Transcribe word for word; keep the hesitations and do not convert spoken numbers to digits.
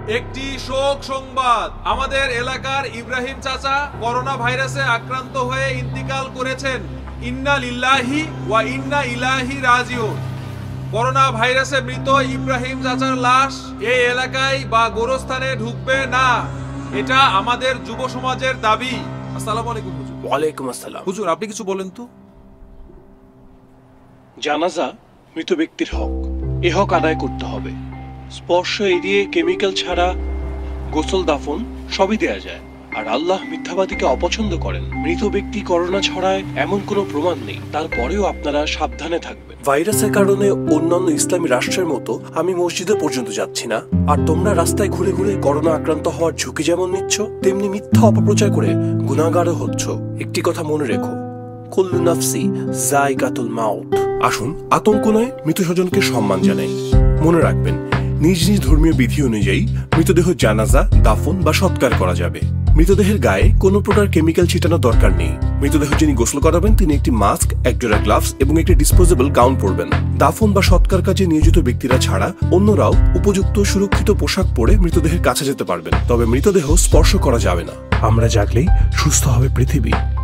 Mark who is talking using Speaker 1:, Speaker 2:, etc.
Speaker 1: একটি শোক সংবাদ, আমাদের এলাকার ইব্রাহিম চাচা করোনা ভাইরাসে আক্রান্ত হয়ে ইন্তিকাল করেছেন। ইন্না লিল্লাহি ওয়া ইন্না ইলাইহি রাজিউন। করোনা ভাইরাসে মৃত ইব্রাহিম চাচার লাশ এই এলাকায় বা গোরস্থানে ঢুকবে না, এটা আমাদের যুব সমাজের দাবি। আসসালামু আলাইকুম হুজুর।
Speaker 2: ওয়ালাইকুম আসসালাম।
Speaker 1: হুজুর, আপনি কিছু বলেন তো।
Speaker 2: জানাজা মৃত ব্যক্তির হক, এ হক আদায় করতে হবে। স্পর্শ এড়িয়ে কেমিক্যাল ছাড়া গোসল দাফন সবই দেয়া যায়। আর আল্লাহ মিথ্যাবাদীকে অপছন্দ করেন। মৃত ব্যক্তি করোনা ছড়ায় এমন কোনো প্রমাণ নেই, তারপরেও আপনারা সাবধানে থাকবেন। ভাইরাসের কারণে অন্যান্য ইসলামী রাষ্ট্রের মতো আমি মসজিদে পর্যন্ত যাচ্ছি না, আর তোমরা রাস্তায় ঘুরে ঘুরে করোনা আক্রান্ত হওয়ার ঝুঁকি যেমন নিচ্ছ, তেমনি মিথ্যা অপপ্রচার করে গুনাহগারও হচ্ছ। একটি কথা মনে রেখো, কুল্লু নাফসি যায়কাতুল মাউত। আসুন আতঙ্ক নয়, মৃত স্বজনকে সম্মান জানাই। মনে রাখবেন, নিজ নিজ ধর্মীয় বিধি অনুযায়ী মৃতদেহ জানাজা, দাফন বা সৎকার করা যাবে। মৃতদেহের গায়ে কোনো প্রকার কেমিক্যাল ছিটানোর দরকার নেই। মৃতদেহ যিনি গোসল করাবেন তিনি একটি মাস্ক, একজোড়া গ্লাভস এবং একটি ডিসপোজেবল গাউন পরবেন। দাফন বা সৎকার কাজে নিয়োজিত ব্যক্তিরা ছাড়া অন্যরাও উপযুক্ত সুরক্ষিত পোশাক পরে মৃতদেহের কাছে যেতে পারবেন, তবে মৃতদেহ স্পর্শ করা যাবে না। আমরা জাগলেই সুস্থ হবে পৃথিবী।